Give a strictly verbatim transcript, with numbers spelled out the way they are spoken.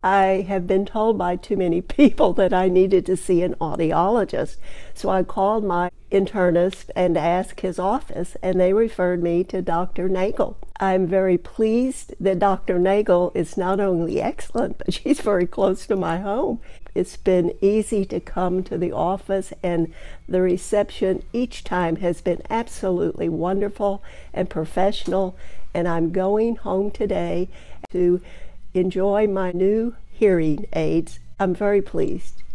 I have been told by too many people that I needed to see an audiologist. So I called my internist and asked his office, and they referred me to Doctor Nagel. I'm very pleased that Doctor Nagel is not only excellent, but she's very close to my home. It's been easy to come to the office, and the reception each time has been absolutely wonderful and professional, and I'm going home today to enjoy my new hearing aids. I'm very pleased.